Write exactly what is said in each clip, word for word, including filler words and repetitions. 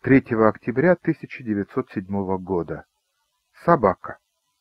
третьего октября тысяча девятьсот седьмого года. Собака.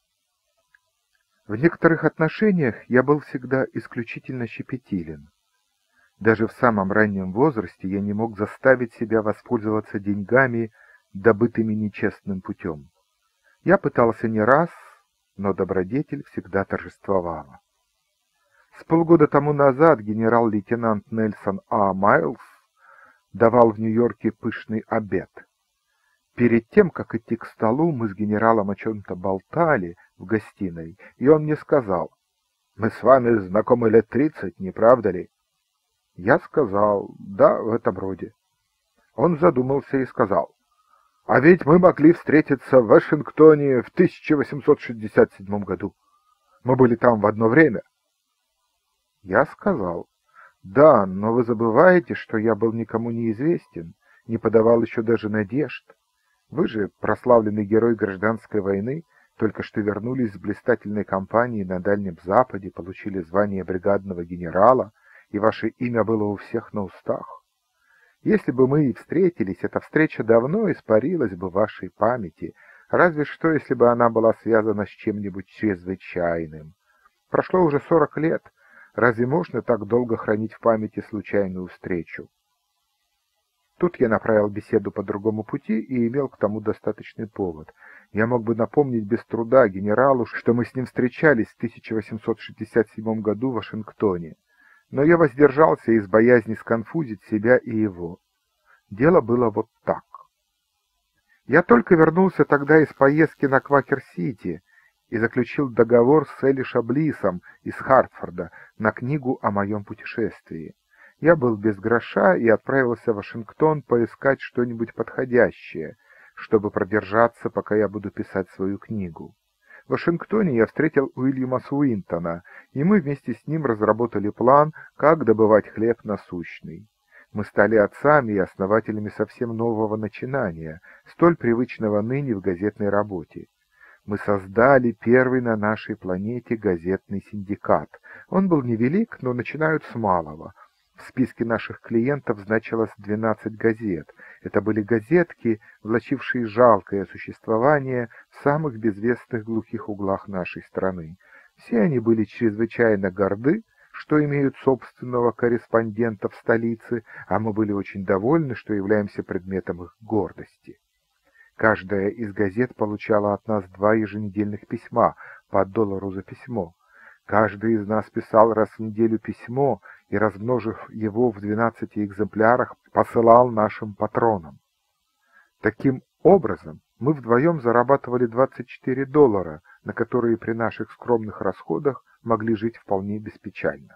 В некоторых отношениях я был всегда исключительно щепетилен. Даже в самом раннем возрасте я не мог заставить себя воспользоваться деньгами, добытыми нечестным путем. Я пытался не раз, но добродетель всегда торжествовала. С полгода тому назад генерал-лейтенант Нельсон А. Майлз давал в Нью-Йорке пышный обед. Перед тем, как идти к столу, мы с генералом о чем-то болтали в гостиной, и он мне сказал: «Мы с вами знакомы лет тридцать, не правда ли?» Я сказал: «Да, в этом роде». Он задумался и сказал: «А ведь мы могли встретиться в Вашингтоне в тысяча восемьсот шестьдесят седьмом году. Мы были там в одно время». Я сказал: «Да, но вы забываете, что я был никому неизвестен, не подавал еще даже надежд. Вы же прославленный герой гражданской войны, только что вернулись с блистательной кампании на Дальнем Западе, получили звание бригадного генерала, и ваше имя было у всех на устах. Если бы мы и встретились, эта встреча давно испарилась бы в вашей памяти, разве что если бы она была связана с чем-нибудь чрезвычайным. Прошло уже сорок лет, разве можно так долго хранить в памяти случайную встречу?» Тут я направил беседу по другому пути и имел к тому достаточный повод. Я мог бы напомнить без труда генералу, что мы с ним встречались в тысяча восемьсот шестьдесят седьмом году в Вашингтоне, но я воздержался из боязни сконфузить себя и его. Дело было вот так. Я только вернулся тогда из поездки на Квакер-Сити и заключил договор с Элли Шаблисом из Хартфорда на книгу о моем путешествии. Я был без гроша и отправился в Вашингтон поискать что-нибудь подходящее, чтобы продержаться, пока я буду писать свою книгу. В Вашингтоне я встретил Уильяма Суинтона, и мы вместе с ним разработали план, как добывать хлеб насущный. Мы стали отцами и основателями совсем нового начинания, столь привычного ныне в газетной работе. Мы создали первый на нашей планете газетный синдикат. Он был невелик, но начинают с малого. В списке наших клиентов значилось двенадцать газет. Это были газетки, влачившие жалкое существование в самых безвестных глухих углах нашей страны. Все они были чрезвычайно горды, что имеют собственного корреспондента в столице, а мы были очень довольны, что являемся предметом их гордости. Каждая из газет получала от нас два еженедельных письма по доллару за письмо. Каждый из нас писал раз в неделю письмо и, размножив его в двенадцати экземплярах, посылал нашим патронам. Таким образом, мы вдвоем зарабатывали двадцать четыре доллара, на которые при наших скромных расходах могли жить вполне беспечально.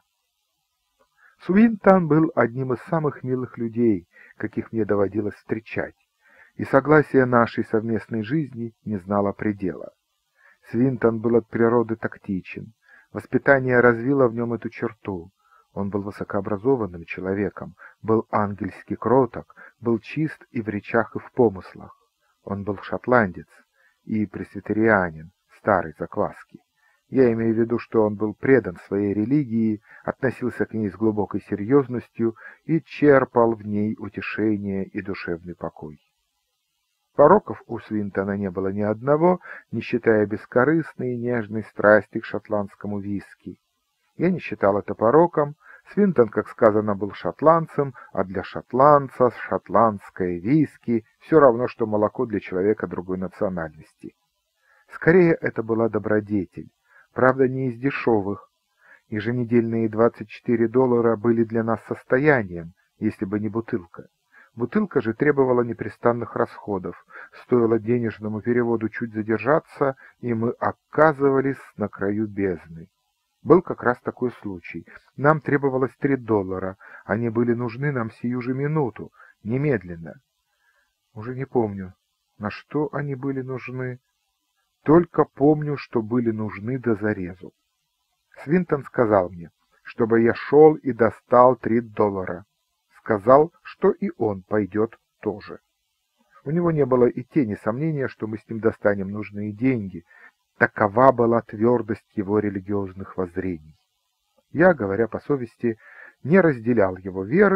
Суинтон был одним из самых милых людей, каких мне доводилось встречать, и согласие нашей совместной жизни не знало предела. Свинтон был от природы тактичен. Воспитание развило в нем эту черту. Он был высокообразованным человеком, был ангельски кроток, был чист и в речах, и в помыслах. Он был шотландец и пресвитерианин старой закваски. Я имею в виду, что он был предан своей религии, относился к ней с глубокой серьезностью и черпал в ней утешение и душевный покой. Пороков у Свинтона не было ни одного, не считая бескорыстной и нежной страсти к шотландскому виски. Я не считал это пороком. Свинтон, как сказано, был шотландцем, а для шотландца шотландское виски все равно, что молоко для человека другой национальности. Скорее, это была добродетель, правда, не из дешевых. Еженедельные двадцать четыре доллара были для нас состоянием, если бы не бутылка. Бутылка же требовала непрестанных расходов. Стоило денежному переводу чуть задержаться, и мы оказывались на краю бездны. Был как раз такой случай. Нам требовалось три доллара. Они были нужны нам сию же минуту, немедленно. Уже не помню, на что они были нужны. Только помню, что были нужны до зарезу. Свинтон сказал мне, чтобы я шел и достал три доллара. Сказал, что и он пойдет тоже. У него не было и тени сомнения, что мы с ним достанем нужные деньги. Такова была твердость его религиозных воззрений. Я, говоря по совести, не разделял его веры,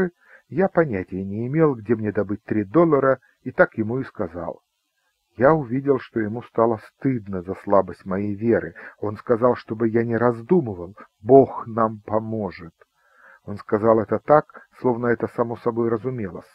Я понятия не имел, где мне добыть три доллара, и так ему и сказал. Я увидел, что ему стало стыдно за слабость моей веры. Он сказал, чтобы я не раздумывал, Бог нам поможет. Он сказал это так, словно это само собой разумелось.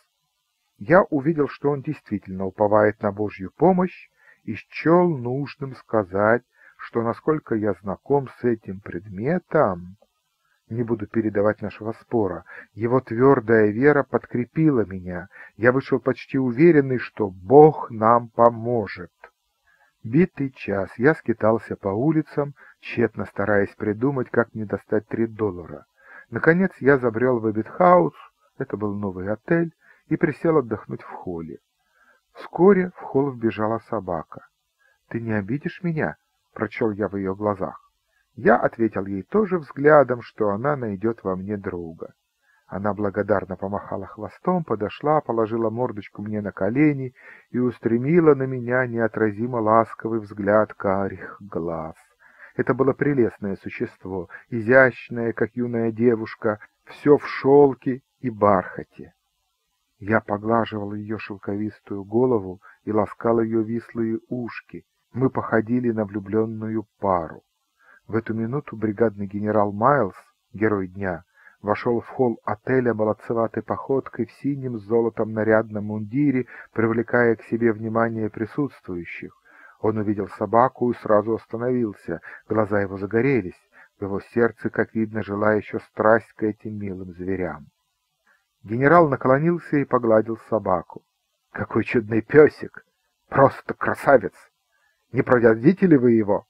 Я увидел, что он действительно уповает на Божью помощь, и счел нужным сказать, что, насколько я знаком с этим предметом, не буду передавать нашего спора, его твердая вера подкрепила меня. Я вышел почти уверенный, что Бог нам поможет. Битый час я скитался по улицам, тщетно стараясь придумать, как мне достать три доллара. Наконец я забрел в Эббит-хаус, это был новый отель, и присел отдохнуть в холле. Вскоре в холл вбежала собака. «Ты не обидишь меня?» — прочел я в ее глазах. Я ответил ей тоже взглядом, что она найдет во мне друга. Она благодарно помахала хвостом, подошла, положила мордочку мне на колени и устремила на меня неотразимо ласковый взгляд карих глаз. Это было прелестное существо, изящное, как юная девушка, все в шелке и бархате. Я поглаживал ее шелковистую голову и ласкал ее вислые ушки. Мы походили на влюбленную пару. В эту минуту бригадный генерал Майлз, герой дня, вошел в холл отеля молодцеватой походкой в синем с золотом нарядном мундире, привлекая к себе внимание присутствующих. Он увидел собаку и сразу остановился. Глаза его загорелись. В его сердце, как видно, жила еще страсть к этим милым зверям. Генерал наклонился и погладил собаку. «Какой чудный песик! Просто красавец! Не продадите ли вы его?»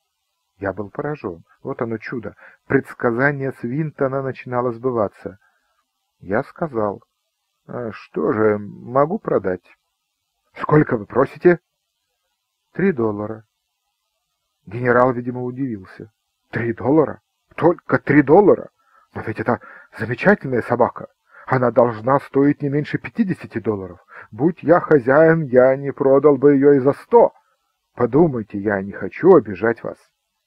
Я был поражен. Вот оно чудо. Предсказание Свинтона начинало сбываться. Я сказал: «А что же, могу продать». «Сколько вы просите?» «Три доллара». Генерал, видимо, удивился. «Три доллара? Только три доллара? Но ведь это замечательная собака. Она должна стоить не меньше пятидесяти долларов. Будь я хозяин, я не продал бы ее и за сто. Подумайте, я не хочу обижать вас».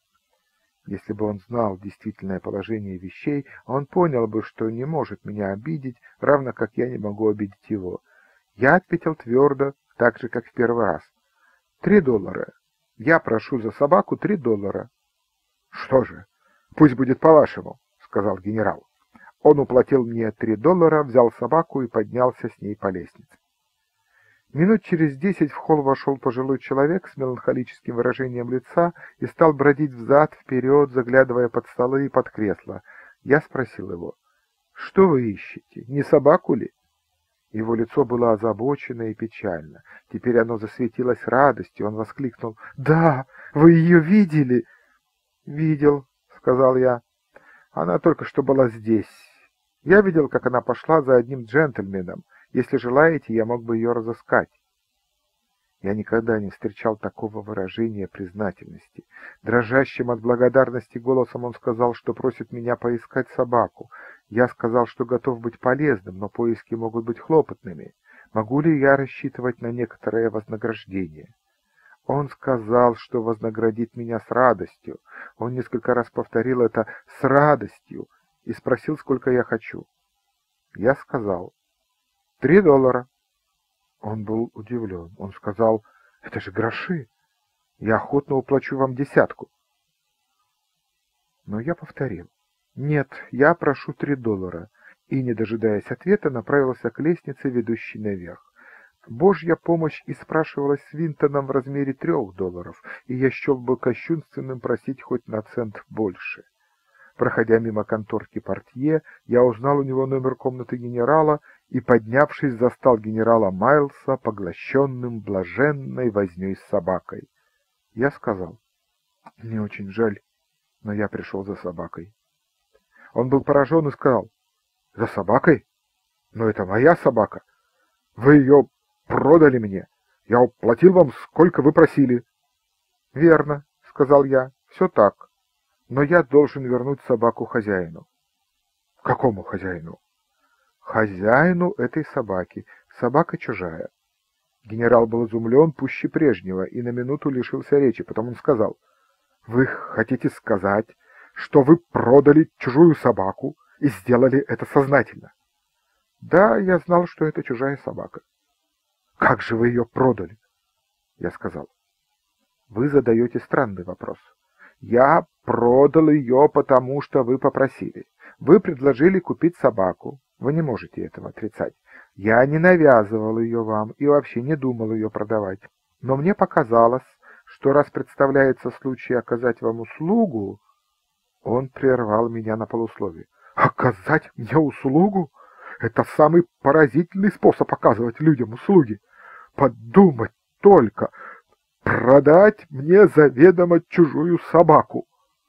Если бы он знал действительное положение вещей, он понял бы, что не может меня обидеть, равно как я не могу обидеть его. Я ответил твердо, так же, как в первый раз. «Три доллара. Я прошу за собаку три доллара». «Что же, пусть будет по-вашему», — сказал генерал. Он уплатил мне три доллара, взял собаку и поднялся с ней по лестнице. Минут через десять в холл вошел пожилой человек с меланхолическим выражением лица и стал бродить взад-вперед, заглядывая под столы и под кресла. Я спросил его: «Что вы ищете? Не собаку ли?» Его лицо было озабочено и печально. Теперь оно засветилось радостью. Он воскликнул: «Да, вы ее видели?» «Видел», — сказал я. «Она только что была здесь. Я видел, как она пошла за одним джентльменом. Если желаете, я мог бы ее разыскать». Я никогда не встречал такого выражения признательности. Дрожащим от благодарности голосом он сказал, что просит меня поискать собаку. Я сказал, что готов быть полезным, но поиски могут быть хлопотными. Могу ли я рассчитывать на некоторое вознаграждение? Он сказал, что вознаградит меня с радостью. Он несколько раз повторил это «с радостью» и спросил, сколько я хочу. Я сказал: «Три доллара». Он был удивлен. Он сказал: «Это же гроши. Я охотно уплачу вам десятку». Но я повторил: «Нет, я прошу три доллара», и, не дожидаясь ответа, направился к лестнице, ведущей наверх. Божья помощь и спрашивалась Свинтоном в размере трех долларов, и я счел бы кощунственным просить хоть на цент больше. Проходя мимо конторки портье, я узнал у него номер комнаты генерала и, поднявшись, застал генерала Майлса, поглощенным блаженной вознёй с собакой. Я сказал: «Мне очень жаль, но я пришел за собакой». Он был поражен и сказал: «За собакой? Но это моя собака. Вы ее продали мне. Я уплатил вам, сколько вы просили». «Верно», — сказал я, — «все так. Но я должен вернуть собаку хозяину». «Какому хозяину?» «Хозяину этой собаки. Собака чужая». Генерал был изумлен пуще прежнего и на минуту лишился речи. Потом он сказал: «Вы хотите сказать, что вы продали чужую собаку и сделали это сознательно?» Да, я знал, что это чужая собака. Как же вы ее продали? Я сказал. Вы задаете странный вопрос. Я продал ее, потому что вы попросили. Вы предложили купить собаку. Вы не можете этого отрицать. Я не навязывал ее вам и вообще не думал ее продавать. Но мне показалось, что раз представляется случай оказать вам услугу... Он прервал меня на полусловие. Оказать мне услугу? Это самый поразительный способ оказывать людям услуги. Подумать только, продать мне заведомо чужую собаку.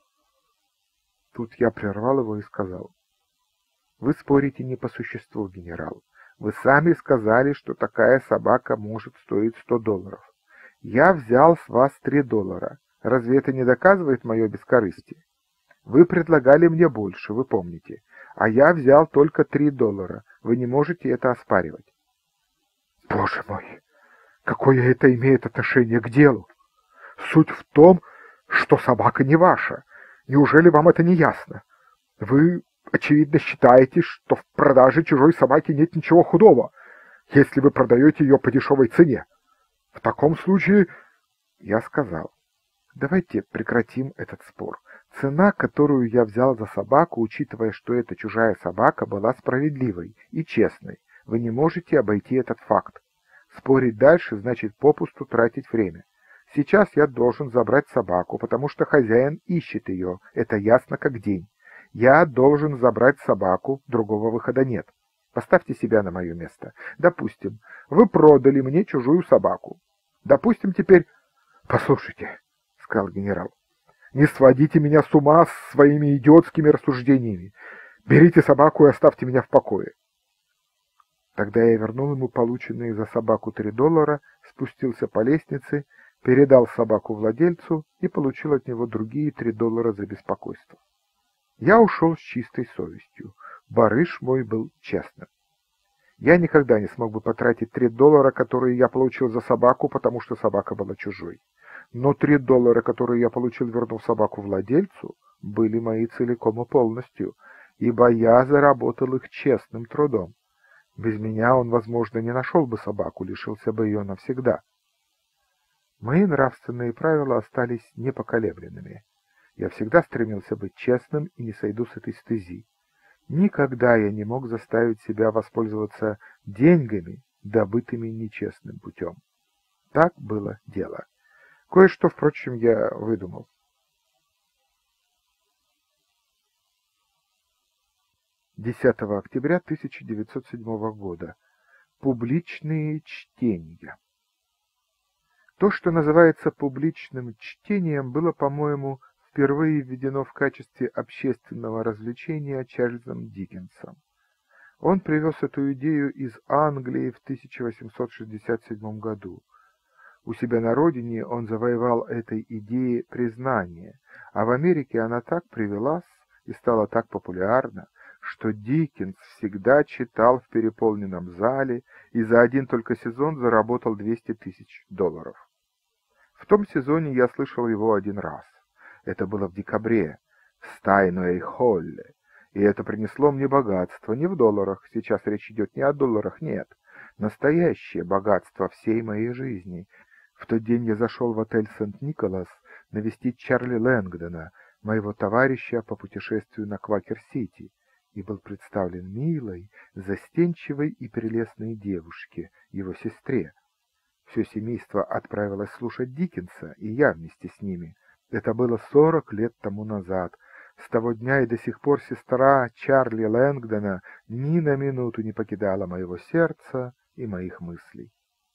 Тут я прервал его и сказал. Вы спорите не по существу, генерал. Вы сами сказали, что такая собака может стоить сто долларов. Я взял с вас три доллара. Разве это не доказывает мое бескорыстие? Вы предлагали мне больше, вы помните. А я взял только три доллара. Вы не можете это оспаривать. Боже мой, какое это имеет отношение к делу? Суть в том, что собака не ваша. Неужели вам это не ясно? Вы, очевидно, считаете, что в продаже чужой собаки нет ничего худого, если вы продаете ее по дешевой цене. В таком случае, я сказал, давайте прекратим этот спор. Цена, которую я взял за собаку, учитывая, что это чужая собака, была справедливой и честной. Вы не можете обойти этот факт. Спорить дальше значит попусту тратить время. Сейчас я должен забрать собаку, потому что хозяин ищет ее, это ясно как день. Я должен забрать собаку, другого выхода нет. Поставьте себя на мое место. Допустим, вы продали мне чужую собаку. Допустим, теперь... Послушайте, — сказал генерал, — не сводите меня с ума с своими идиотскими рассуждениями. Берите собаку и оставьте меня в покое. Тогда я вернул ему полученные за собаку три доллара, спустился по лестнице, передал собаку владельцу и получил от него другие три доллара за беспокойство. Я ушел с чистой совестью. Барыш мой был честным. Я никогда не смог бы потратить три доллара, которые я получил за собаку, потому что собака была чужой. Но три доллара, которые я получил, вернув собаку владельцу, были мои целиком и полностью, ибо я заработал их честным трудом. Без меня он, возможно, не нашел бы собаку, лишился бы ее навсегда. Мои нравственные правила остались непоколебленными. Я всегда стремился быть честным и не сойду с этой стези. Никогда я не мог заставить себя воспользоваться деньгами, добытыми нечестным путем. Так было дело. Кое-что, впрочем, я выдумал. десятого октября тысяча девятьсот седьмого года. Публичные чтения. То, что называется публичным чтением, было, по-моему, впервые введено в качестве общественного развлечения Чарльзом Диккенсом. Он привез эту идею из Англии в тысяча восемьсот шестьдесят седьмом году. У себя на родине он завоевал этой идее признание, а в Америке она так привелась и стала так популярна, что Диккенс всегда читал в переполненном зале и за один только сезон заработал двести тысяч долларов. В том сезоне я слышал его один раз. Это было в декабре, в Стайнуэй-Холле, и это принесло мне богатство не в долларах, сейчас речь идет не о долларах, нет, настоящее богатство всей моей жизни. В тот день я зашел в отель Сент-Николас навестить Чарли Лэнгдона, моего товарища по путешествию на Квакер-Сити, и был представлен милой, застенчивой и прелестной девушке, его сестре. Все семейство отправилось слушать Диккенса, и я вместе с ними. Это было сорок лет тому назад. С того дня и до сих пор сестра Чарли Лэнгдона ни на минуту не покидала моего сердца и моих мыслей.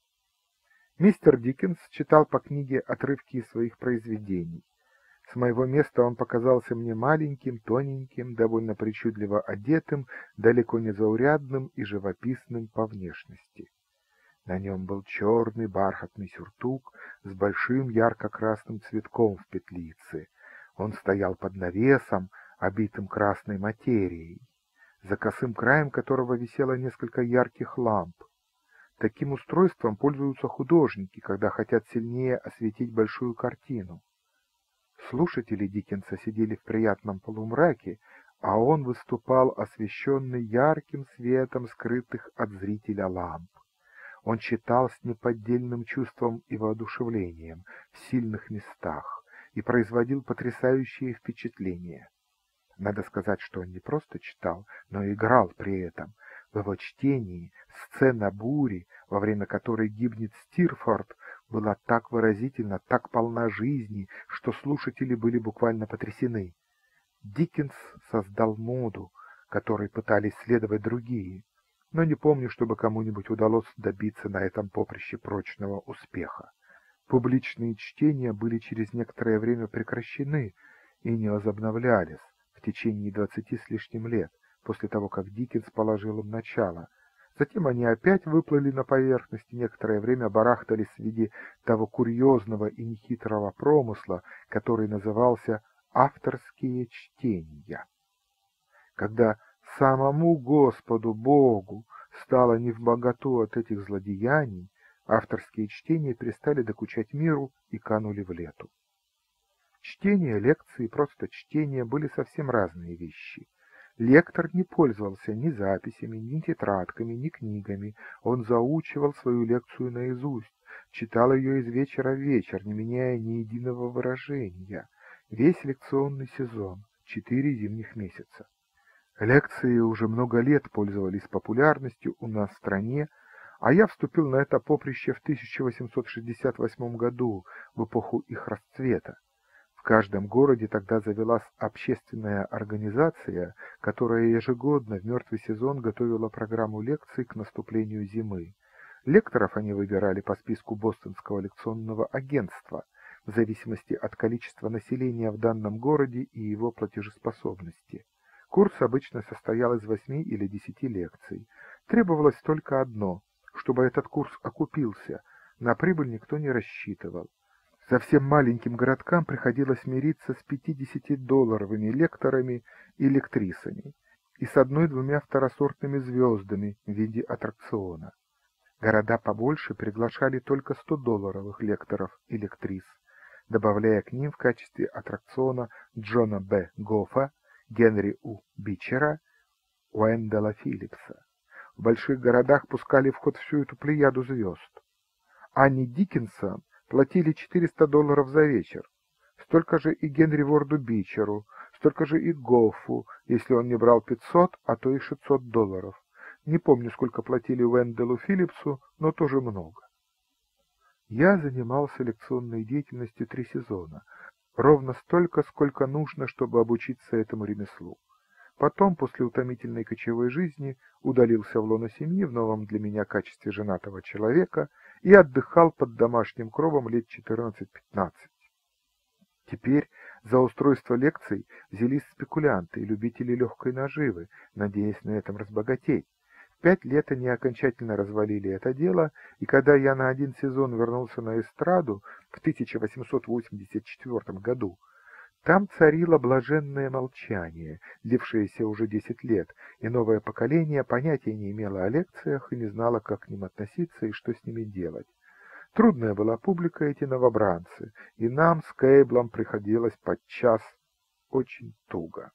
Мистер Диккенс читал по книге отрывки из своих произведений. С моего места он показался мне маленьким, тоненьким, довольно причудливо одетым, далеко не заурядным и живописным по внешности. На нем был черный бархатный сюртук с большим ярко-красным цветком в петлице. Он стоял под навесом, обитым красной материей, за косым краем которого висело несколько ярких ламп. Таким устройством пользуются художники, когда хотят сильнее осветить большую картину. Слушатели Диккенса сидели в приятном полумраке, а он выступал, освещенный ярким светом скрытых от зрителя ламп. Он читал с неподдельным чувством и воодушевлением в сильных местах и производил потрясающее впечатление. Надо сказать, что он не просто читал, но и играл при этом. В его чтении сцена бури, во время которой гибнет Стирфорд, была так выразительна, так полна жизни, что слушатели были буквально потрясены. Диккенс создал моду, которой пытались следовать другие, но не помню, чтобы кому-нибудь удалось добиться на этом поприще прочного успеха. Публичные чтения были через некоторое время прекращены и не возобновлялись в течение двадцати с лишним лет после того, как Диккенс положил им начало. Затем они опять выплыли на поверхность и некоторое время барахтались в виде того курьезного и нехитрого промысла, который назывался «авторские чтения». Когда самому Господу Богу стало невмоготу от этих злодеяний, авторские чтения перестали докучать миру и канули в лету. Чтение, лекции и просто чтение были совсем разные вещи. Лектор не пользовался ни записями, ни тетрадками, ни книгами. Он заучивал свою лекцию наизусть, читал ее из вечера в вечер, не меняя ни единого выражения. Весь лекционный сезон, четыре зимних месяца. Лекции уже много лет пользовались популярностью у нас в стране, а я вступил на это поприще в тысяча восемьсот шестьдесят восьмом году, в эпоху их расцвета. В каждом городе тогда завелась общественная организация, которая ежегодно в мертвый сезон готовила программу лекций к наступлению зимы. Лекторов они выбирали по списку Бостонского лекционного агентства, в зависимости от количества населения в данном городе и его платежеспособности. Курс обычно состоял из восьми или десяти лекций. Требовалось только одно, чтобы этот курс окупился, на прибыль никто не рассчитывал. Совсем маленьким городкам приходилось мириться с пятидесятидолларовыми лекторами и лектрисами и с одной-двумя второсортными звездами в виде аттракциона. Города побольше приглашали только стодолларовых лекторов и лектрис, добавляя к ним в качестве аттракциона Джона Б. Гоффа, Генри У. Бичера, Уэндела Филлипса. В больших городах пускали в ход всю эту плеяду звезд. Анне Диккенсон платили четыреста долларов за вечер, столько же и Генри Ворду Бичеру, столько же и Гоффу, если он не брал пятьсот, а то и шестьсот долларов. Не помню, сколько платили Уэнделу Филлипсу, но тоже много. Я занимался лекционной деятельностью три сезона, ровно столько, сколько нужно, чтобы обучиться этому ремеслу. Потом, после утомительной кочевой жизни, удалился в лоно семьи в новом для меня качестве женатого человека и отдыхал под домашним кровом лет четырнадцать-пятнадцать. Теперь за устройство лекций взялись спекулянты и любители легкой наживы, надеясь на этом разбогатеть. В пять лет они окончательно развалили это дело, и когда я на один сезон вернулся на эстраду в тысяча восемьсот восемьдесят четвёртом году, там царило блаженное молчание, длившееся уже десять лет, и новое поколение понятия не имело о лекциях и не знало, как к ним относиться и что с ними делать. Трудная была публика эти новобранцы, и нам с Кейблом приходилось подчас очень туго.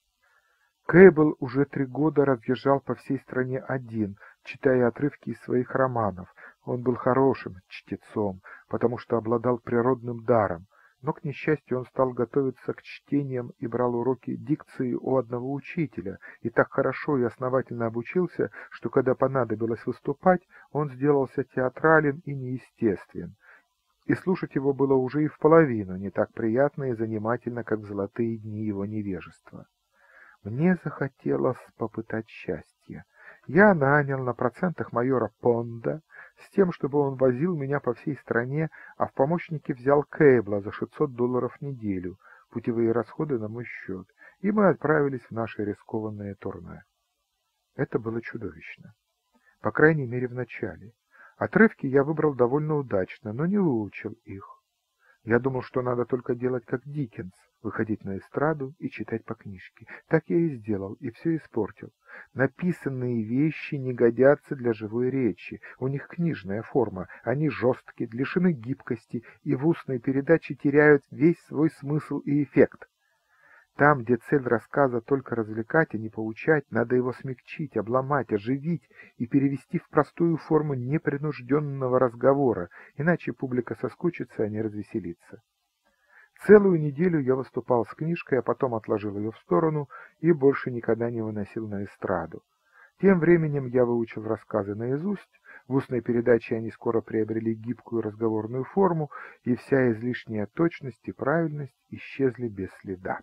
Кейбл уже три года разъезжал по всей стране один, читая отрывки из своих романов. Он был хорошим чтецом, потому что обладал природным даром, но, к несчастью, он стал готовиться к чтениям и брал уроки дикции у одного учителя, и так хорошо и основательно обучился, что, когда понадобилось выступать, он сделался театрален и неестествен. И слушать его было уже и в половину не так приятно и занимательно, как в золотые дни его невежества. Мне захотелось попытать счастье. Я нанял на процентах майора Понда с тем, чтобы он возил меня по всей стране, а в помощники взял Кейбла за шестьсот долларов в неделю, путевые расходы на мой счет, и мы отправились в наше рискованное турне. Это было чудовищно. По крайней мере, в начале. Отрывки я выбрал довольно удачно, но не выучил их. Я думал, что надо только делать как Диккенс, выходить на эстраду и читать по книжке. Так я и сделал, и все испортил. Написанные вещи не годятся для живой речи, у них книжная форма, они жесткие, лишены гибкости и в устной передаче теряют весь свой смысл и эффект. Там, где цель рассказа только развлекать, а не поучать, надо его смягчить, обломать, оживить и перевести в простую форму непринужденного разговора, иначе публика соскучится, а не развеселится. Целую неделю я выступал с книжкой, а потом отложил ее в сторону и больше никогда не выносил на эстраду. Тем временем я выучил рассказы наизусть, в устной передаче они скоро приобрели гибкую разговорную форму, и вся излишняя точность и правильность исчезли без следа.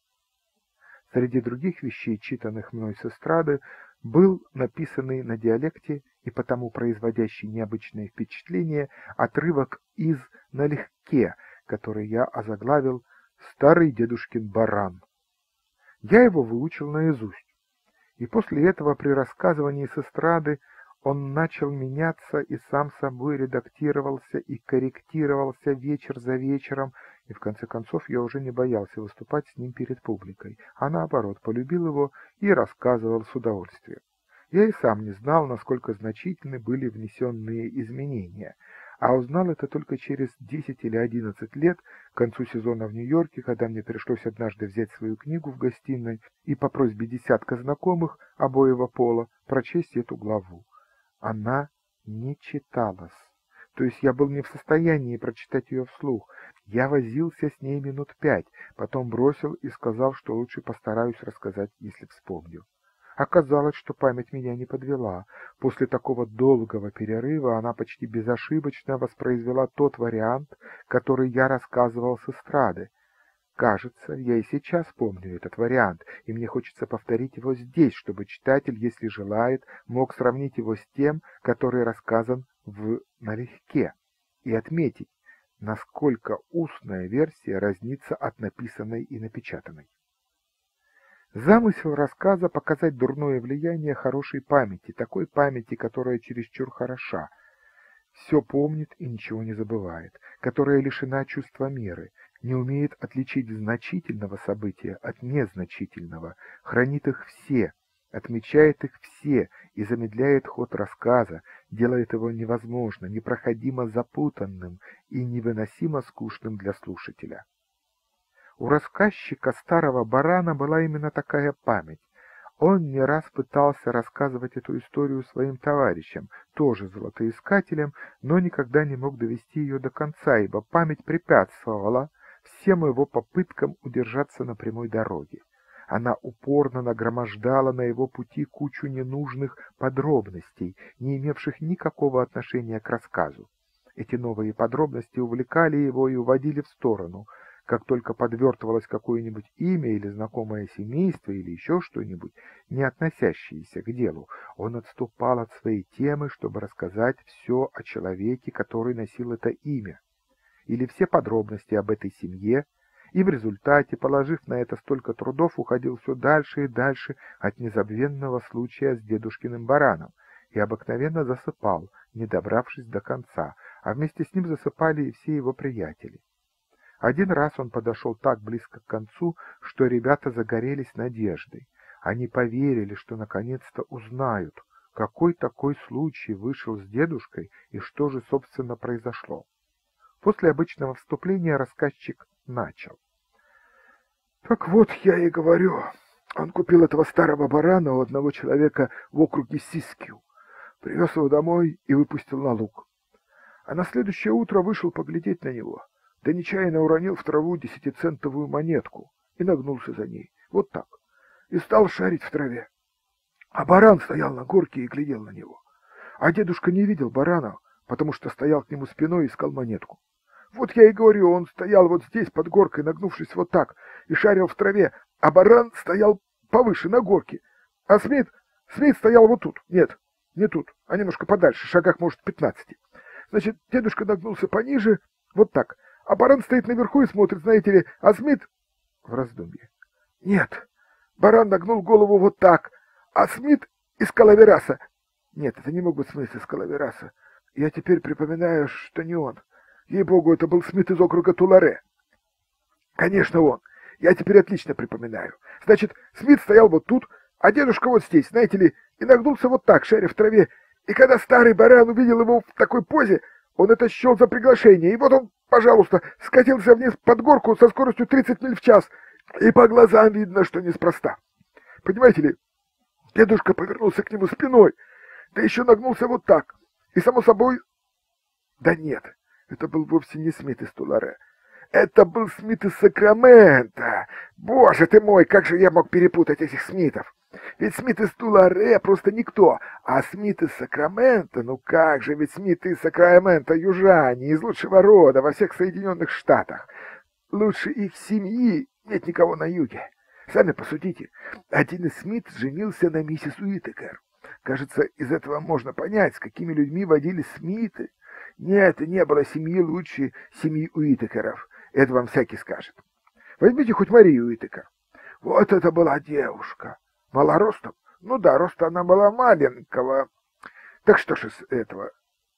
Среди других вещей, читанных мной с эстрады, был написанный на диалекте и потому производящий необычное впечатление отрывок из «Налегке», который я озаглавил «Старый дедушкин баран». Я его выучил наизусть, и после этого при рассказывании с эстрады он начал меняться и сам собой редактировался и корректировался вечер за вечером, и в конце концов я уже не боялся выступать с ним перед публикой, а наоборот полюбил его и рассказывал с удовольствием. Я и сам не знал, насколько значительны были внесенные изменения, а узнал это только через десять или одиннадцать лет, к концу сезона в Нью-Йорке, когда мне пришлось однажды взять свою книгу в гостиной и по просьбе десятка знакомых обоего пола прочесть эту главу. Она не читалась, то есть я был не в состоянии прочитать ее вслух. Я возился с ней минут пять, потом бросил и сказал, что лучше постараюсь рассказать, если вспомню. Оказалось, что память меня не подвела. После такого долгого перерыва она почти безошибочно воспроизвела тот вариант, который я рассказывал с эстрады. Кажется, я и сейчас помню этот вариант, и мне хочется повторить его здесь, чтобы читатель, если желает, мог сравнить его с тем, который рассказан в «Налегке», и отметить, насколько устная версия разнится от написанной и напечатанной. Замысел рассказа — показать дурное влияние хорошей памяти, такой памяти, которая чересчур хороша, все помнит и ничего не забывает, которая лишена чувства меры, не умеет отличить значительного события от незначительного, хранит их все, отмечает их все и замедляет ход рассказа, делает его невозможно, непроходимо запутанным и невыносимо скучным для слушателя. У рассказчика «Старого барана» была именно такая память. Он не раз пытался рассказывать эту историю своим товарищам, тоже золотоискателям, но никогда не мог довести ее до конца, ибо память препятствовала всем его попыткам удержаться на прямой дороге. Она упорно нагромождала на его пути кучу ненужных подробностей, не имевших никакого отношения к рассказу. Эти новые подробности увлекали его и уводили в сторону. Как только подвертывалось какое-нибудь имя или знакомое семейство или еще что-нибудь, не относящееся к делу, он отступал от своей темы, чтобы рассказать все о человеке, который носил это имя, или все подробности об этой семье, и в результате, положив на это столько трудов, уходил все дальше и дальше от незабвенного случая с дедушкиным бараном и обыкновенно засыпал, не добравшись до конца, а вместе с ним засыпали и все его приятели. Один раз он подошел так близко к концу, что ребята загорелись надеждой. Они поверили, что наконец-то узнают, какой такой случай вышел с дедушкой и что же, собственно, произошло. После обычного вступления рассказчик начал. «Так вот, я и говорю, он купил этого старого барана у одного человека в округе Сискью, привез его домой и выпустил на луг. А на следующее утро вышел поглядеть на него, да нечаянно уронил в траву десятицентовую монетку и нагнулся за ней, вот так, и стал шарить в траве. А баран стоял на горке и глядел на него. А дедушка не видел барана, потому что стоял к нему спиной и искал монетку. Вот я и говорю, он стоял вот здесь под горкой, нагнувшись вот так, и шарил в траве, а баран стоял повыше, на горке. А Смит, Смит стоял вот тут, нет, не тут, а немножко подальше, в шагах, может, пятнадцати. Значит, дедушка нагнулся пониже, вот так, а баран стоит наверху и смотрит, знаете ли, а Смит в раздумье. Нет, баран нагнул голову вот так, а Смит из Калавераса. Нет, это не мог быть Смит из Калавераса. Я теперь припоминаю, что не он. Ей-богу, это был Смит из округа Туларе. Конечно, он. Я теперь отлично припоминаю. Значит, Смит стоял вот тут, а дедушка вот здесь, знаете ли, и нагнулся вот так, шаря в траве. И когда старый баран увидел его в такой позе, он это счел за приглашение. И вот он, пожалуйста, скатился вниз под горку со скоростью тридцать миль в час И по глазам видно, что неспроста. Понимаете ли, дедушка повернулся к нему спиной, да еще нагнулся вот так. И, само собой... Да нет, это был вовсе не Смит из Туларе. Это был Смит из Сакрамента. Боже ты мой, как же я мог перепутать этих Смитов? Ведь Смит из Туларе просто никто, а Смит из Сакрамента, ну как же, ведь Смит из Сакрамента южане, из лучшего рода во всех Соединенных Штатах. Лучше их семьи нет никого на юге. Сами посудите, один из Смит женился на миссис Уитакер. Кажется, из этого можно понять, с какими людьми водились Смиты. Нет, не было семьи лучше семьи Уитакеров. Это вам всякий скажет. Возьмите хоть Марию Уитакер. Вот это была девушка. Мала ростом? Ну да, роста она была маленького. Так что ж из этого?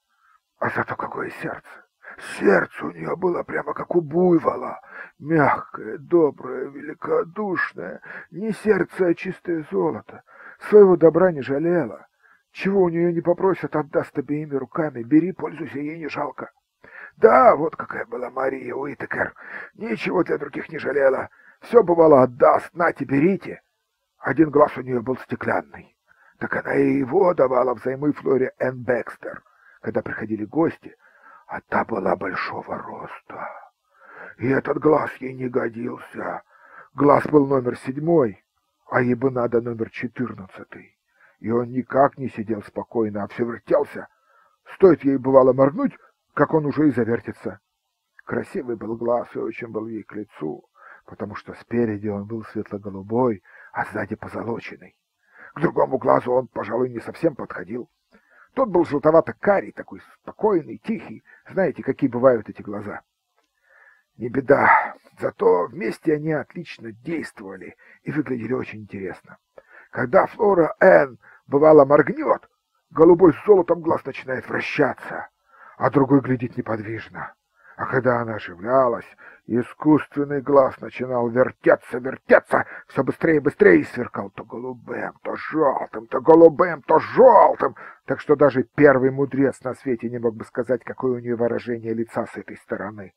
А зато какое сердце. Сердце у нее было прямо как у буйвола. Мягкое, доброе, великодушное. Не сердце, а чистое золото. Своего добра не жалела. Чего у нее не попросят, отдаст обеими руками. Бери, пользуйся, ей не жалко. Да, вот какая была Мария Уитакер. Ничего для других не жалела. Все бывало отдаст, нате, берите. Один глаз у нее был стеклянный. Так она и его давала взаймы Флоре Энн Бекстер, когда приходили гости, а та была большого роста. И этот глаз ей не годился. Глаз был номер седьмой, а ей бы надо номер четырнадцатый. И он никак не сидел спокойно, а все вертелся. Стоит ей, бывало, моргнуть, как он уже и завертится. Красивый был глаз и очень был ей к лицу, потому что спереди он был светло-голубой, а сзади позолоченный. К другому глазу он, пожалуй, не совсем подходил. Тот был желтовато-карий, такой спокойный, тихий. Знаете, какие бывают эти глаза. Не беда, зато вместе они отлично действовали и выглядели очень интересно. Когда Флора Энн, бывало, моргнет, голубой с золотом глаз начинает вращаться, а другой глядит неподвижно. А когда она оживлялась, искусственный глаз начинал вертеться, вертеться, все быстрее и быстрее, и сверкал то голубым, то желтым, то голубым, то желтым, так что даже первый мудрец на свете не мог бы сказать, какое у нее выражение лица с этой стороны.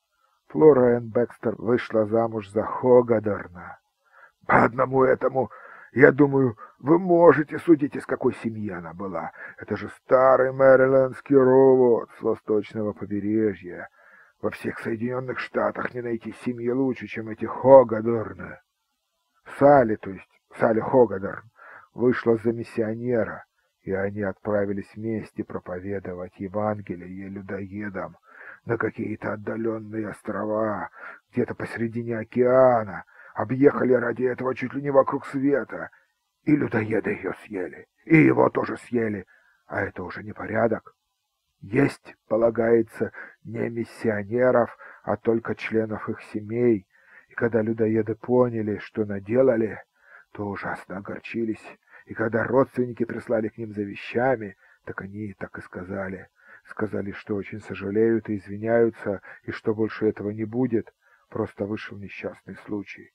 Флора Энн Бекстер вышла замуж за Хогадорна. По одному этому, я думаю, вы можете судить, из какой семьи она была. Это же старый мэрилендский ровод с восточного побережья. Во всех Соединенных Штатах не найти семьи лучше, чем эти Хогадорны. Салли, то есть Салли Хогадорн, вышла за миссионера, и они отправились вместе проповедовать Евангелие людоедам на какие-то отдаленные острова, где-то посредине океана, объехали ради этого чуть ли не вокруг света, и людоеды ее съели, и его тоже съели, а это уже не порядок. Есть, полагается, не миссионеров, а только членов их семей, и когда людоеды поняли, что наделали, то ужасно огорчились, и когда родственники прислали к ним за вещами, так они так и сказали. Сказали, что очень сожалеют и извиняются, и что больше этого не будет, просто вышел несчастный случай.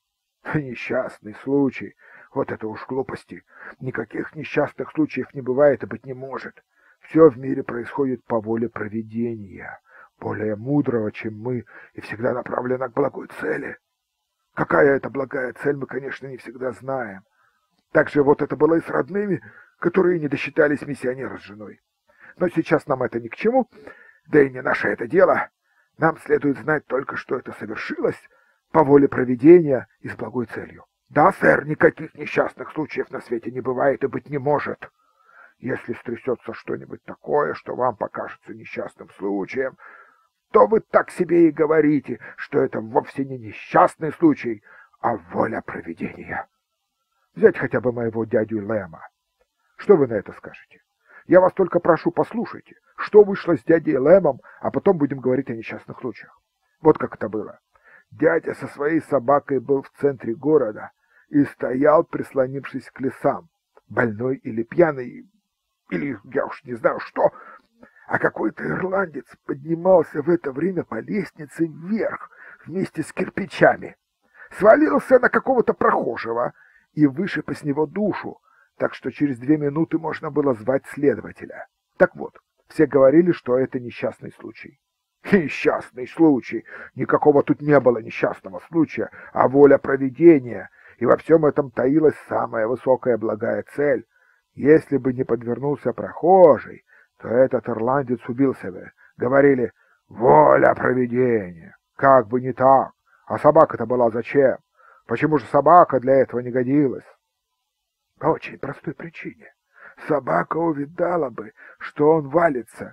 Несчастный случай, вот это уж глупости. Никаких несчастных случаев не бывает и быть не может. Все в мире происходит по воле провидения, более мудрого, чем мы, и всегда направлено к благой цели. Какая это благая цель, мы, конечно, не всегда знаем. Так же вот это было и с родными, которые не досчитались миссионера с женой. Но сейчас нам это ни к чему, да и не наше это дело. Нам следует знать только, что это совершилось по воле провидения и с благой целью. Да, сэр, никаких несчастных случаев на свете не бывает и быть не может. Если стрясется что-нибудь такое, что вам покажется несчастным случаем, то вы так себе и говорите, что это вовсе не несчастный случай, а воля провидения. Взять хотя бы моего дядю Лэма. Что вы на это скажете? Я вас только прошу, послушайте, что вышло с дядей Лэмом, а потом будем говорить о несчастных случаях. Вот как это было. Дядя со своей собакой был в центре города и стоял, прислонившись к лесам, больной или пьяный, или я уж не знаю что, а какой-то ирландец поднимался в это время по лестнице вверх вместе с кирпичами, свалился на какого-то прохожего и вышиб из него душу, так что через две минуты можно было звать следователя. Так вот, все говорили, что это несчастный случай. Несчастный случай. Никакого тут не было несчастного случая, а воля провидения. И во всем этом таилась самая высокая благая цель. Если бы не подвернулся прохожий, то этот ирландец убился бы. Говорили: воля провидения. Как бы не так. А собака-то была зачем? Почему же собака для этого не годилась? По очень простой причине. Собака увидала бы, что он валится.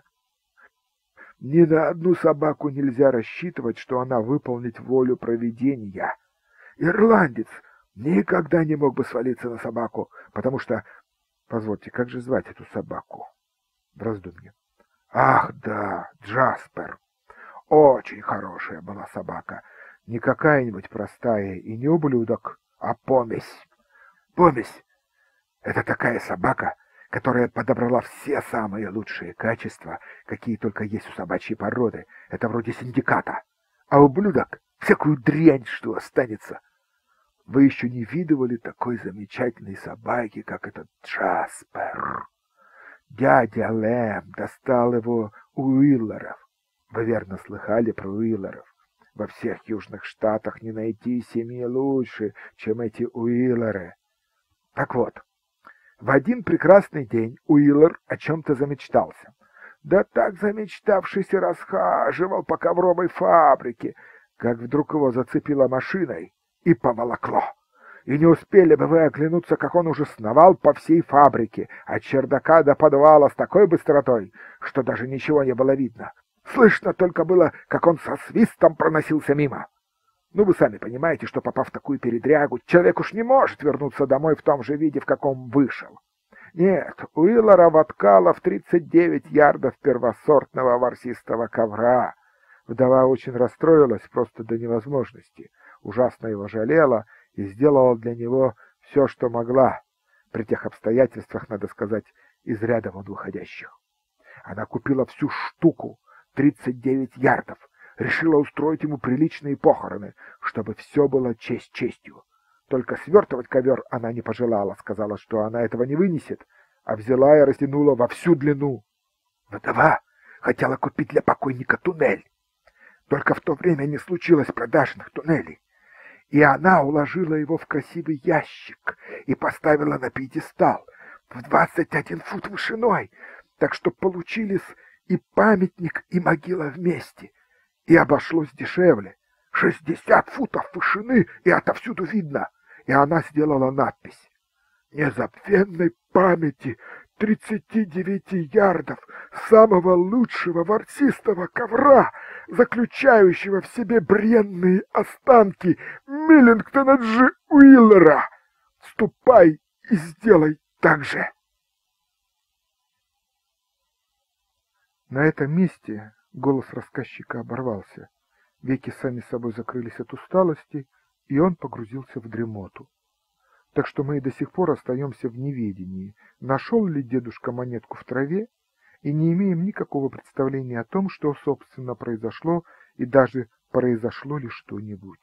Ни на одну собаку нельзя рассчитывать, что она выполнит волю провидения. Ирландец никогда не мог бы свалиться на собаку, потому что... Позвольте, как же звать эту собаку? В раздумье. Ах, да, Джаспер. Очень хорошая была собака. Не какая-нибудь простая и не ублюдок, а помесь. Помесь — это такая собака, которая подобрала все самые лучшие качества, какие только есть у собачьей породы. Это вроде синдиката. А ублюдок — всякую дрянь, что останется. Вы еще не видывали такой замечательной собаки, как этот Джаспер. Дядя Лэм достал его у Уиллеров. Вы верно слыхали про Уиллеров? Во всех южных штатах не найти семьи лучше, чем эти Уиллеры. Так вот, в один прекрасный день Уиллер о чем-то замечтался. Да так замечтавшись и расхаживал по ковровой фабрике, как вдруг его зацепило машиной и поволокло. И не успели бы вы оглянуться, как он уже сновал по всей фабрике, от чердака до подвала с такой быстротой, что даже ничего не было видно. Слышно только было, как он со свистом проносился мимо. Ну, вы сами понимаете, что, попав в такую передрягу, человек уж не может вернуться домой в том же виде, в каком вышел. Нет, Уиллера воткала в тридцать девять ярдов первосортного ворсистого ковра. Вдова очень расстроилась просто до невозможности, ужасно его жалела и сделала для него все, что могла, при тех обстоятельствах, надо сказать, из ряда вон выходящих. Она купила всю штуку, тридцать девять ярдов, решила устроить ему приличные похороны, чтобы все было честь честью. Только свертывать ковер она не пожелала, сказала, что она этого не вынесет, а взяла и растянула во всю длину. Вдова хотела купить для покойника туннель. Только в то время не случилось продажных туннелей. И она уложила его в красивый ящик и поставила на пьедестал в двадцать один фут вышиной, так что получились и памятник, и могила вместе. И обошлось дешевле. Шестьдесят футов вышины, и отовсюду видно. И она сделала надпись: «Незабвенной памяти тридцати девяти ярдов самого лучшего ворсистого ковра, заключающего в себе бренные останки Миллингтона Джи Уиллера. Ступай и сделай так же». На этом месте голос рассказчика оборвался. Веки сами собой закрылись от усталости, и он погрузился в дремоту. Так что мы и до сих пор остаемся в неведении, нашел ли дедушка монетку в траве, и не имеем никакого представления о том, что, собственно, произошло, и даже произошло ли что-нибудь.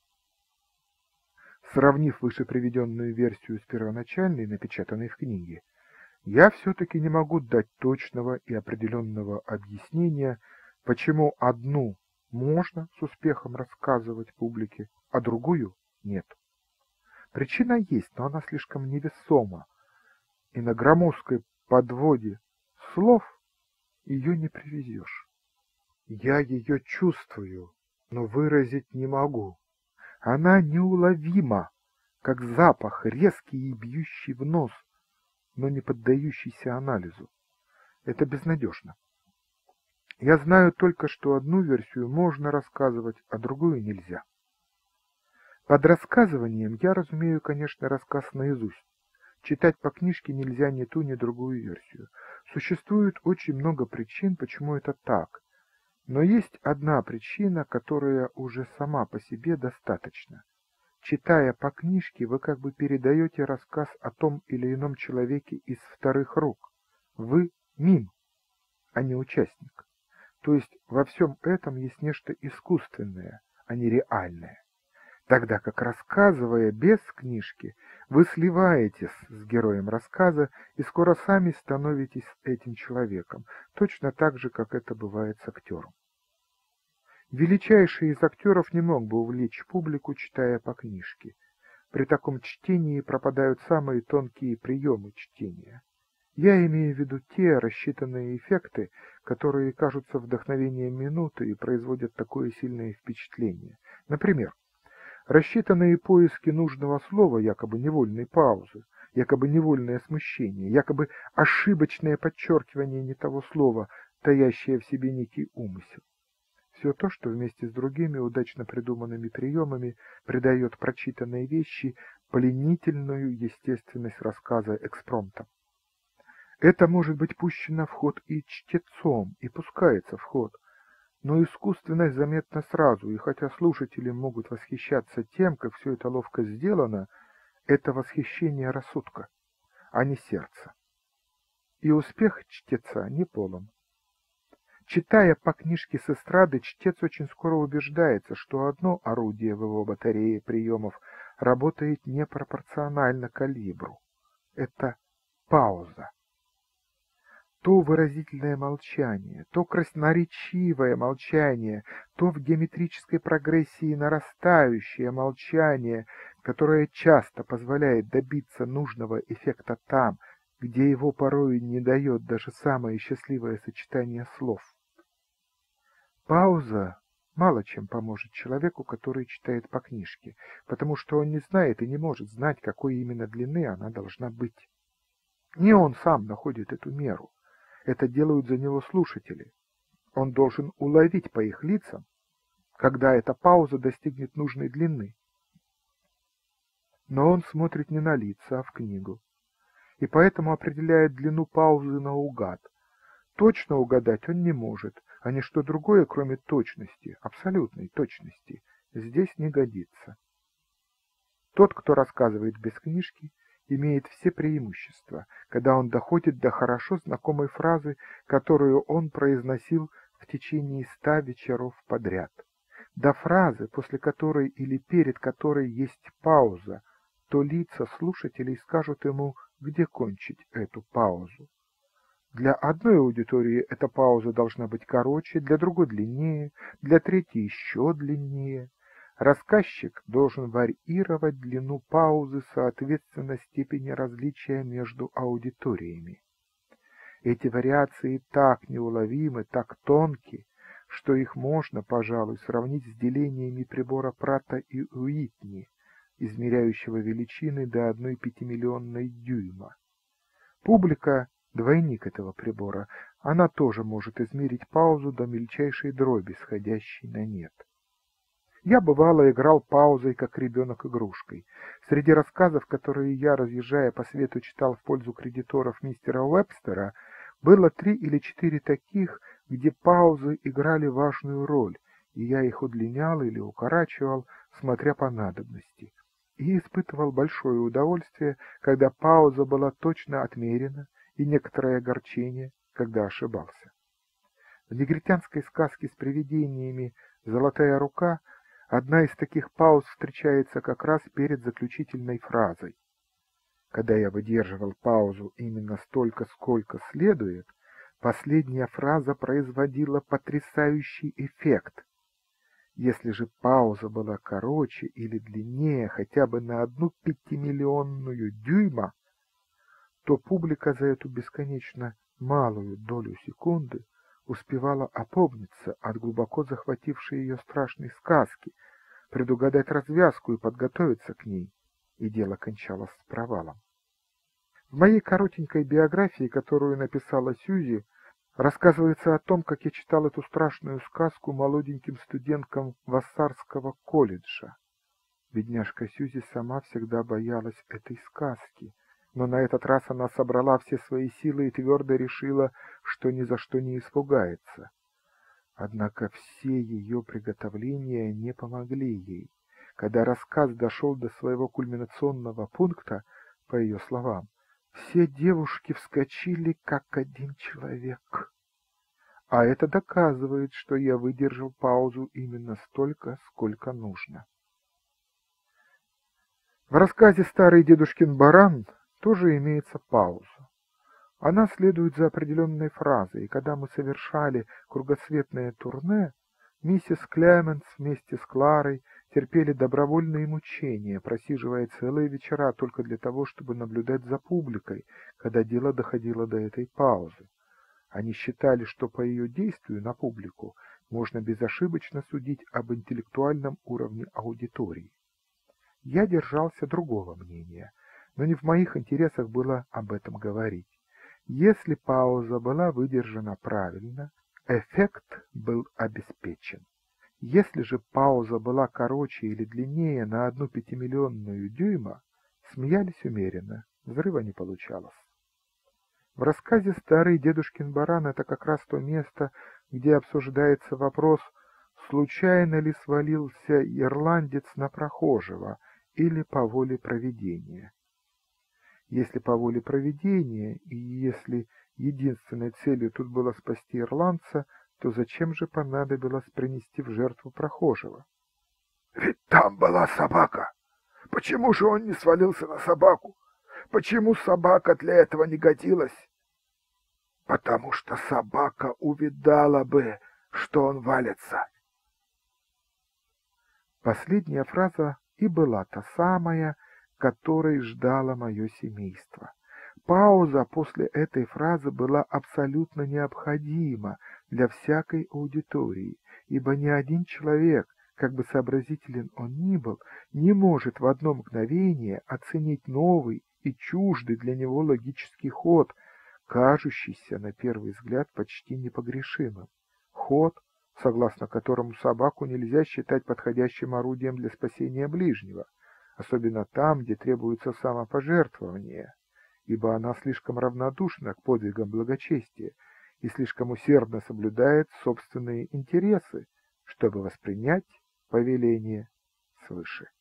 Сравнив выше приведенную версию с первоначальной, напечатанной в книге, я все-таки не могу дать точного и определенного объяснения, почему одну можно с успехом рассказывать публике, а другую нет. Причина есть, но она слишком невесома, и на громоздкой подводе слов ее не привезешь. Я ее чувствую, но выразить не могу. Она неуловима, как запах, резкий и бьющий в нос, но не поддающийся анализу. Это безнадежно. Я знаю только, что одну версию можно рассказывать, а другую нельзя. Под рассказыванием я разумею, конечно, рассказ наизусть. Читать по книжке нельзя ни ту, ни другую версию. Существует очень много причин, почему это так. Но есть одна причина, которая уже сама по себе достаточна. Читая по книжке, вы как бы передаете рассказ о том или ином человеке из вторых рук. Вы мим, а не участник. То есть во всем этом есть нечто искусственное, а не реальное. Тогда как, рассказывая без книжки, вы сливаетесь с героем рассказа и скоро сами становитесь этим человеком, точно так же, как это бывает с актером. Величайший из актеров не мог бы увлечь публику, читая по книжке. При таком чтении пропадают самые тонкие приемы чтения. Я имею в виду те рассчитанные эффекты, которые кажутся вдохновением минуты и производят такое сильное впечатление. Например, рассчитанные поиски нужного слова, якобы невольной паузы, якобы невольное смущение, якобы ошибочное подчеркивание не того слова, таящее в себе некий умысел. Все то, что вместе с другими удачно придуманными приемами придает прочитанной вещи пленительную естественность рассказа экспромтом. Это может быть пущено в ход и чтецом, и пускается в ход, но искусственность заметна сразу, и хотя слушатели могут восхищаться тем, как все это ловко сделано, это восхищение рассудка, а не сердца. И успех чтеца не полон. Читая по книжке с эстрады, чтец очень скоро убеждается, что одно орудие в его батарее приемов работает непропорционально калибру. Это пауза. То выразительное молчание, то красноречивое молчание, то в геометрической прогрессии нарастающее молчание, которое часто позволяет добиться нужного эффекта там, где его порою не дает даже самое счастливое сочетание слов. Пауза мало чем поможет человеку, который читает по книжке, потому что он не знает и не может знать, какой именно длины она должна быть. Не он сам находит эту меру. Это делают за него слушатели. Он должен уловить по их лицам, когда эта пауза достигнет нужной длины. Но он смотрит не на лица, а в книгу, и поэтому определяет длину паузы наугад. Точно угадать он не может, а ничто другое, кроме точности, абсолютной точности, здесь не годится. Тот, кто рассказывает без книжки, имеет все преимущества, когда он доходит до хорошо знакомой фразы, которую он произносил в течение ста вечеров подряд. До фразы, после которой или перед которой есть пауза, то лица слушателей скажут ему, где кончить эту паузу. Для одной аудитории эта пауза должна быть короче, для другой длиннее, для третьей еще длиннее. Рассказчик должен варьировать длину паузы соответственно степени различия между аудиториями. Эти вариации так неуловимы, так тонки, что их можно, пожалуй, сравнить с делениями прибора Пратта и Уитни, измеряющего величины до одной пятимиллионной дюйма. Публика — двойник этого прибора, она тоже может измерить паузу до мельчайшей дроби, сходящей на нет. Я, бывало, играл паузой, как ребенок игрушкой. Среди рассказов, которые я, разъезжая по свету, читал в пользу кредиторов мистера Уэбстера, было три или четыре таких, где паузы играли важную роль, и я их удлинял или укорачивал, смотря по надобности. И испытывал большое удовольствие, когда пауза была точно отмерена, и некоторое огорчение, когда ошибался. В негритянской сказке с привидениями «Золотая рука» одна из таких пауз встречается как раз перед заключительной фразой. Когда я выдерживал паузу именно столько, сколько следует, последняя фраза производила потрясающий эффект. Если же пауза была короче или длиннее хотя бы на одну пятимиллионную дюйма, то публика за эту бесконечно малую долю секунды успевала опомниться от глубоко захватившей ее страшной сказки, предугадать развязку и подготовиться к ней, и дело кончалось с провалом. В моей коротенькой биографии, которую написала Сьюзи, рассказывается о том, как я читал эту страшную сказку молоденьким студенткам Вассарского колледжа. Бедняжка Сьюзи сама всегда боялась этой сказки, но на этот раз она собрала все свои силы и твердо решила, что ни за что не испугается. Однако все ее приготовления не помогли ей. Когда рассказ дошел до своего кульминационного пункта, по ее словам, все девушки вскочили, как один человек. А это доказывает, что я выдержал паузу именно столько, сколько нужно. В рассказе «Старый дедушкин баран» тоже имеется пауза. Она следует за определенной фразой, и когда мы совершали кругосветное турне, Миссис Клеменс вместе с Кларой терпели добровольные мучения, просиживая целые вечера только для того, чтобы наблюдать за публикой, когда дело доходило до этой паузы. Они считали, что по ее действию на публику можно безошибочно судить об интеллектуальном уровне аудитории. Я держался другого мнения, но не в моих интересах было об этом говорить. Если пауза была выдержана правильно, эффект был обеспечен. Если же пауза была короче или длиннее на одну пятимиллионную дюйма, смеялись умеренно, взрыва не получалось. В рассказе «Старый дедушкин баран» это как раз то место, где обсуждается вопрос, случайно ли свалился ирландец на прохожего или по воле провидения. Если по воле провидения и если единственной целью тут было спасти ирландца, то зачем же понадобилось принести в жертву прохожего? Ведь там была собака. Почему же он не свалился на собаку? Почему собака для этого не годилась? Потому что собака увидала бы, что он валится. Последняя фраза и была та самая, которой ждало мое семейство. Пауза после этой фразы была абсолютно необходима для всякой аудитории, ибо ни один человек, как бы сообразителен он ни был, не может в одно мгновение оценить новый и чуждый для него логический ход, кажущийся на первый взгляд почти непогрешимым. Ход, согласно которому собаку нельзя считать подходящим орудием для спасения ближнего, особенно там, где требуется самопожертвование, ибо она слишком равнодушна к подвигам благочестия и слишком усердно соблюдает собственные интересы, чтобы воспринять повеление свыше.